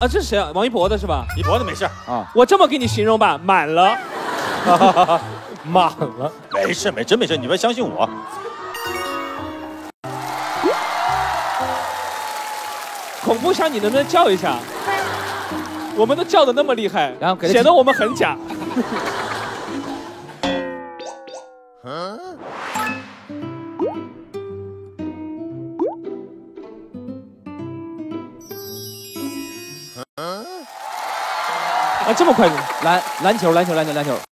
啊，这是谁啊？王一博的是吧？ 一博的没事啊。 我这么给你形容吧，满了， 满了。 没事，真没事，你们相信我。 恐怖箱你能不能叫一下？我们都叫的那么厉害， 然后给显得我们很假。啊，这么快？ 篮球。